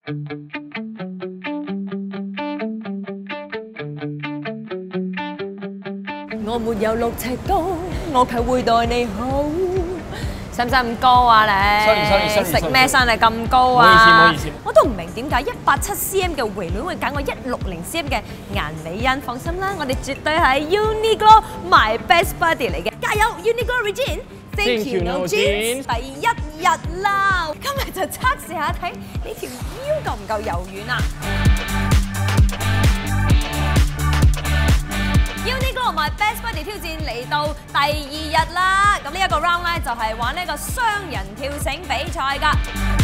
我沒有6尺高，我卻會待你好。使唔使咁高啊你？食咩生你咁高啊？ 唔好意思。 我都唔明點解187cm 嘅維戀會揀我160cm 嘅顏美欣。放心啦，我哋絕對係 Uniqlo My Best Buddy 嚟嘅。加油 Uniqlo Regine！Thank you No Jeans！第1日啦，今日就測試下睇你條腰夠唔夠柔軟啊！ Uniqlo My Best Buddy 挑戰嚟到第2日啦，咁呢一個 round 咧就係玩呢個雙人跳繩比賽㗎。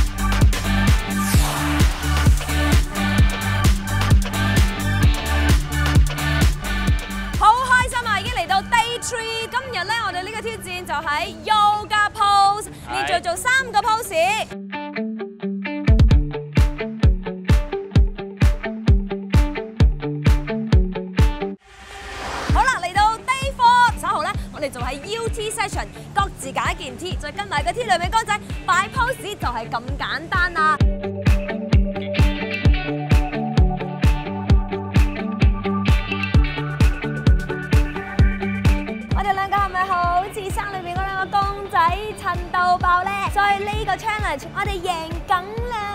好開心啊！已經嚟到 Day 3，今日咧我哋呢個挑戰就係 Yoga Pose， 連續做3個 pose。 我哋做係 UT session， 各自揀一件 T， 再跟埋個 T 裏面歌仔擺 pose 就係咁簡單啦。我哋兩個係咪好似生裏面嗰兩個公仔襯到爆咧？所以呢個 challenge 我哋贏緊啦！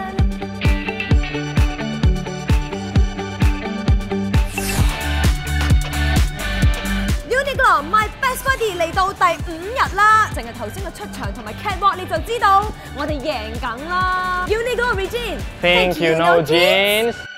Uniqlo My Best Buddy 嚟到第5日啦，淨係頭先個出場同埋 catwalk 你就知道我哋贏緊啦 ！Uniqlo Regine， Thank you No Jeans。